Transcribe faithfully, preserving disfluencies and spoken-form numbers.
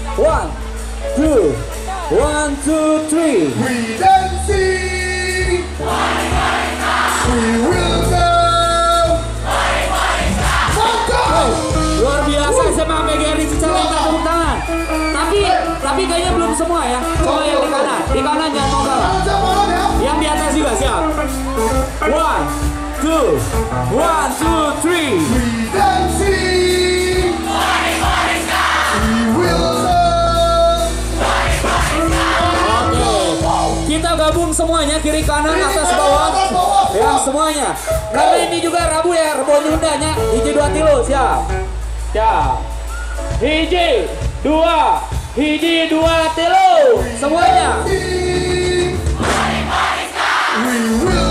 One, two, one, two, three. We dancing. We will go. Mantap. Luar biasa S M A P G R I Cicalengka, tepuk tangan. Tapi tapi kayaknya belum semua ya. Coba yang di kanan, di kanan jangan mau kalah. Yang di atas juga siap. One, two, one, two, three. We dancing. We will go. Oke, kita gabung semuanya kiri kanan atas bawah. Ya semuanya. Karena ini juga Rabu ya, Rebo Nyundanya. Hiji dua tilu siap. Siap. Hiji dua, hiji dua tilu semuanya. We will